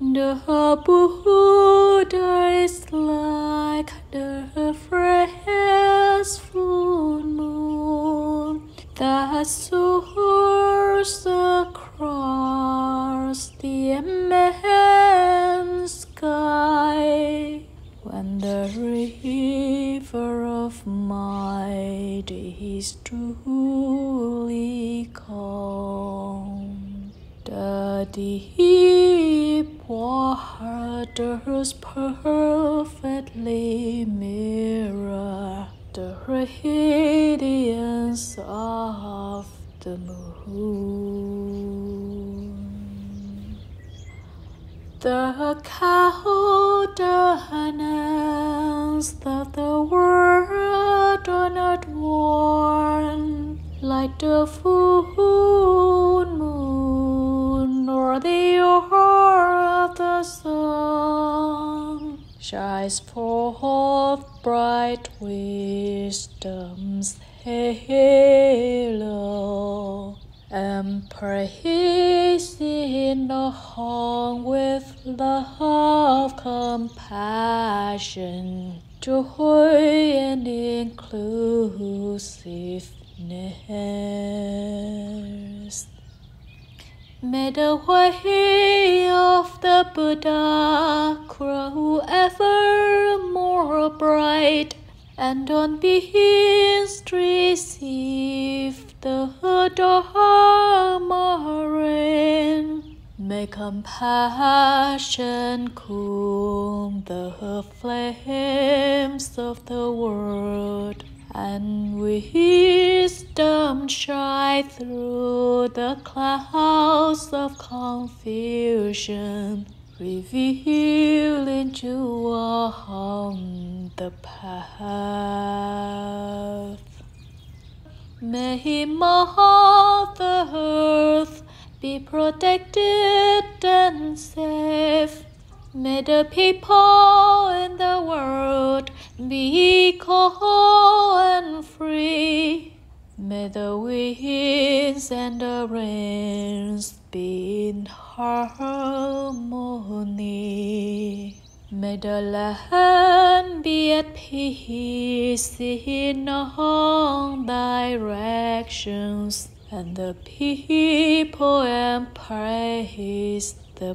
The Buddha is like the fresh full moon that soars across the immense sky. When the river of might is truly calm, the deep waters perfectly mirror the radiance of the moon. The countenance that the world on earth worn, like the full moon or the orb of the sun, shines forth bright wisdom's halo, and praising along with love, compassion, joy, and inclusiveness. May the way of the Buddha grow ever more bright, and on beings receive the Dharma rain. May compassion cool the flames of the world, and wisdom shine through the clouds of confusion, revealing to all the path. May Mother Earth be protected and safe. May the people in the world be equal and free. May the winds and the rains be in harmony. May the land be at peace in all directions, and the people embrace the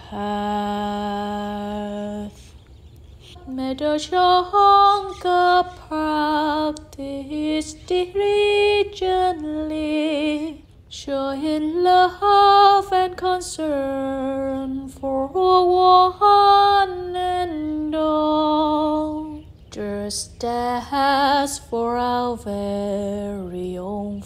path. May the Sangha practice diligently, showing love and concern for one and all, just as for our very own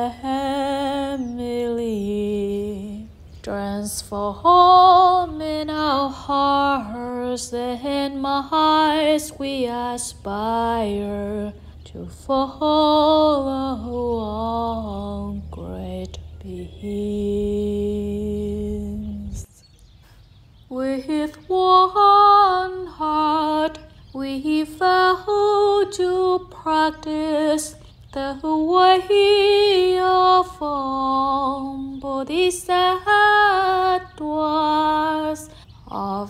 family. Transforming our hearts and minds, we aspire to follow all great beings. With one heart, we vow to practice the way of all bodhisattvas of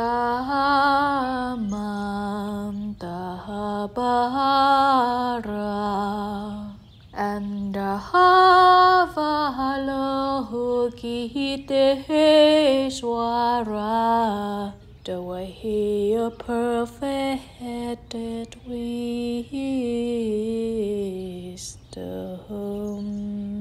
Samantabhara and Avalokiteshvara, the way of perfected wisdom.